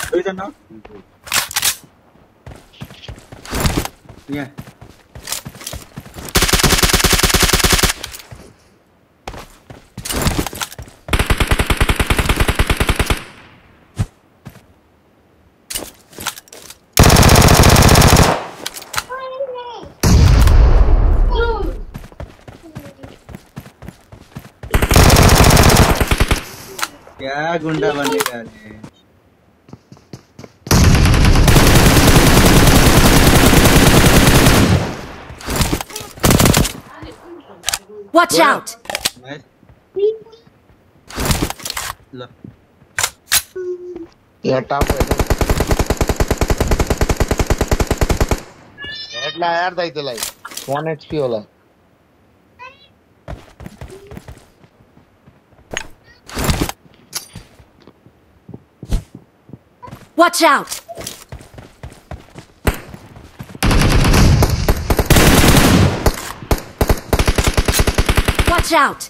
दुईजना न यहाँ क्या गुंडा बनेगा रे Watch out! Nice. Look. Yeah, top है तो हेड ला यार दाई तो लाई 1 HP वाला Watch out! Watch out!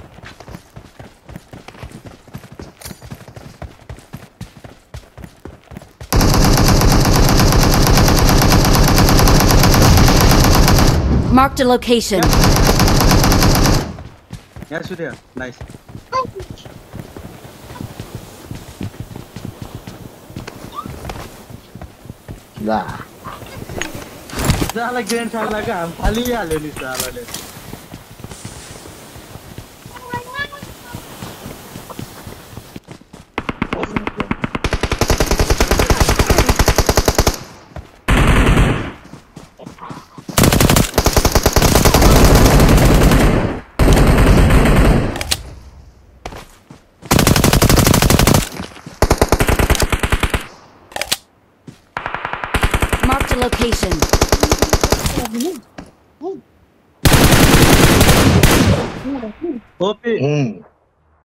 Marked a location. Yeah, Surya. Nice. ला साला ग्रेन्ड साला का हम हालिहाल्यो नि सालाले Marked a location. ओपी